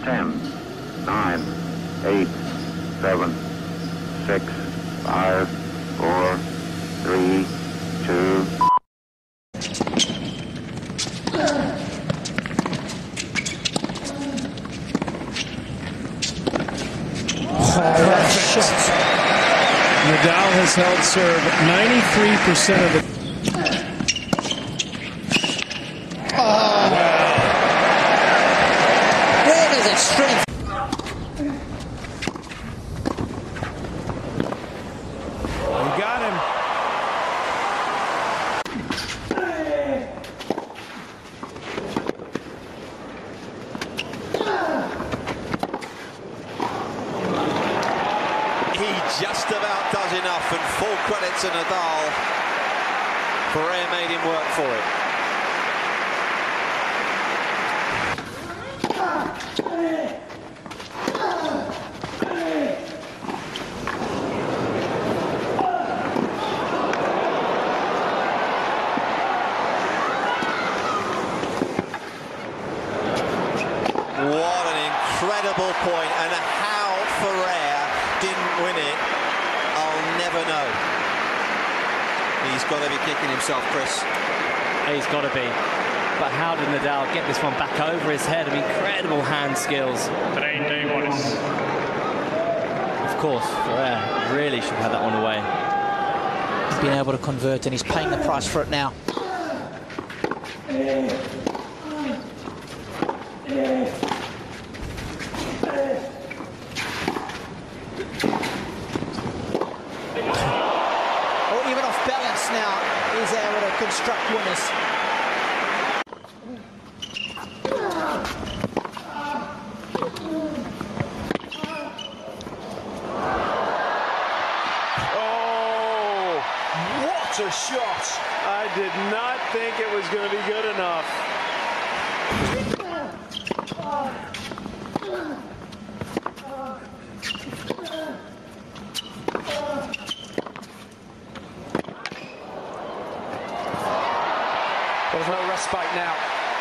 10, 9, 8, 7, 6, 5, 4, 3, 2. Nadal has held serve 93% of the. Oh, wow. Where does it strength? You got him. He just about does enough, and full credit to Nadal. Ferrer made him work for it. What an incredible point, and how Ferrer didn't win it, I'll never know. He's got to be kicking himself, Chris. He's got to be. But how did Nadal get this one back over his head? I mean, incredible hand skills. Of course, Ferrer really should have that one away. He's been able to convert, and he's paying the price for it now. Oh, even off balance now, he's able to construct winners. Oh, what a shot! I did not think it was going to be good enough. There's no respite now.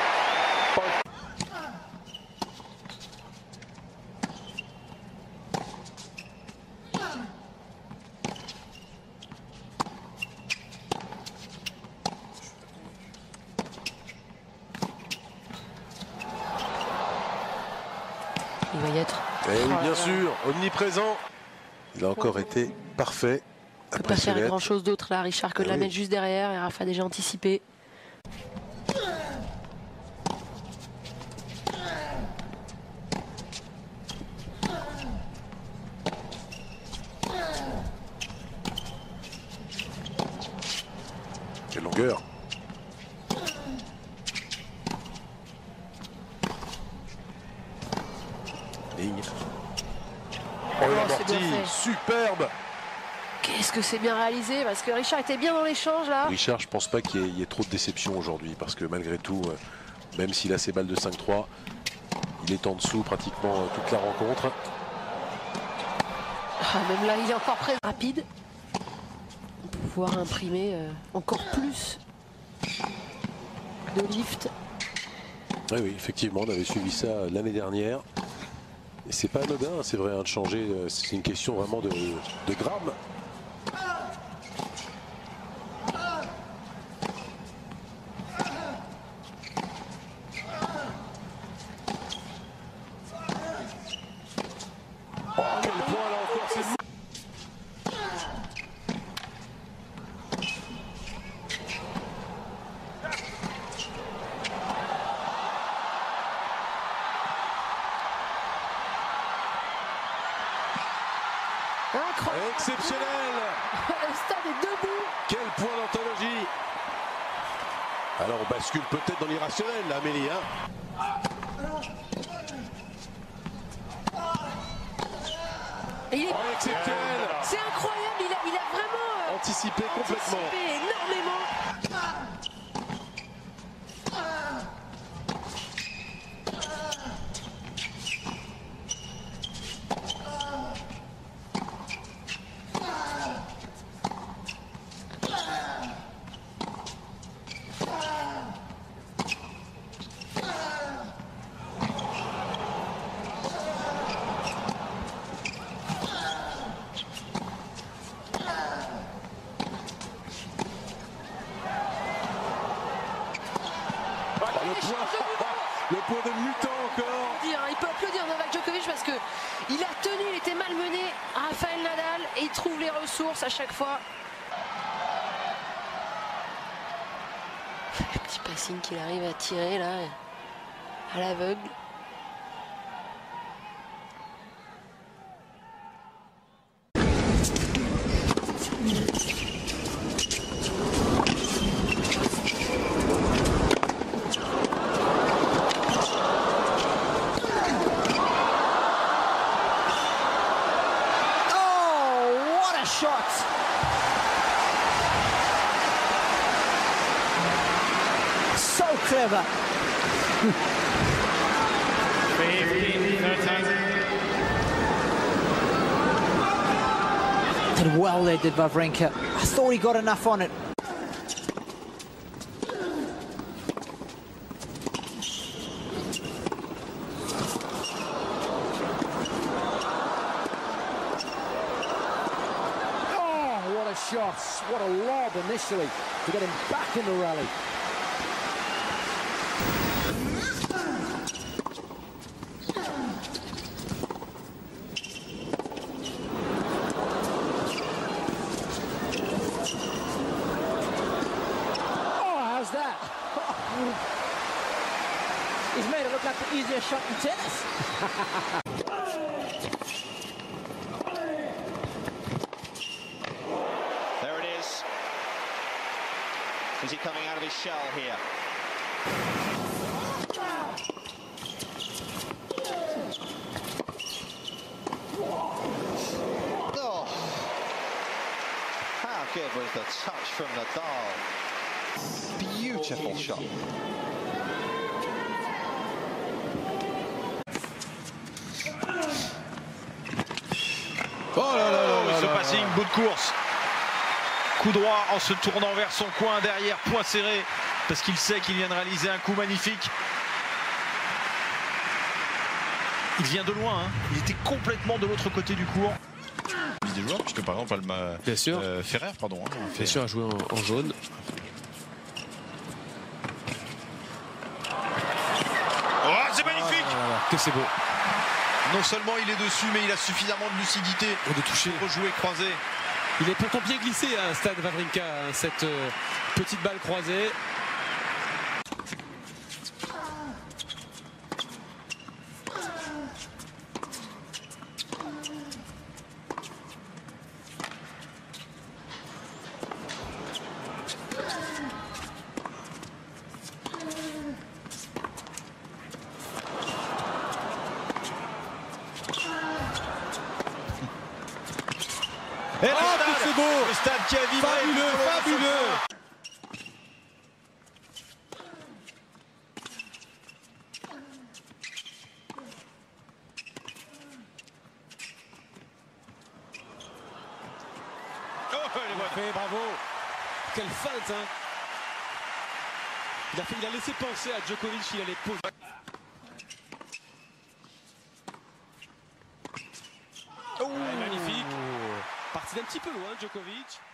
Il va y être. Et oui, bien sûr, omniprésent. Il a encore été parfait. Il ne peut pas faire grand chose d'autre là, Richard, que de la mettre juste derrière, et Rafa a déjà anticipé. Quelle longueur. Ligne. Oh, la amorti, superbe. Qu'est-ce que c'est bien réalisé, parce que Richard était bien dans l'échange là. Richard, je pense pas qu'il y ait trop de déception aujourd'hui, parce que malgré tout, même s'il a ses balles de 5-3, il est en dessous pratiquement toute la rencontre. Ah, même là, il est encore très rapide. On peut pouvoir imprimer encore plus de lift. Oui, oui, effectivement, on avait suivi ça l'année dernière. Et c'est pas anodin, c'est vrai, hein, de changer. C'est une question vraiment de grammes. Oh, quel point là encore, c'est bon. Incroyable. Exceptionnel. Le stade est debout. Quel point d'anthologie. Alors on bascule peut-être dans l'irrationnel là, Amélie. Et il est... Exceptionnel. C'est incroyable, il a vraiment Anticipé complètement. anticipé énormément. source à chaque fois. Le petit passing qu'il arrive à tirer là, à l'aveugle. So clever. 15-13. Did well there, did Wawrinka. I thought he got enough on it. Shots. What a lob initially to get him back in the rally. Oh, how's that? He's made it look like the easiest shot in tennis. Is he coming out of his shell here? Oh, how good was the touch from Nadal? Beautiful shot. Oh là là, ce passing, bout de course. Coup droit en se tournant vers son coin derrière, point serré, parce qu'il sait qu'il vient de réaliser un coup magnifique. Il vient de loin, hein. Il était complètement de l'autre côté du court. Des joueurs, puisque par exemple bien sûr. Ferrer, pardon. Hein, bien sûr, a joué en jaune. Oh, c'est magnifique! Que c'est beau. Non seulement il est dessus, mais il a suffisamment de lucidité de toucher, rejouer, croiser. Il est pourtant bien glissé à Stan Wawrinka, cette petite balle croisée. Et c'est beau! Le stade qui a vibré! Fabuleux, fabuleux! Fait, bravo! Quelle feinte, hein! Il a laissé penser à Djokovic, il allait poser. Oh, magnifique! Parti d'un petit peu loin, Djokovic.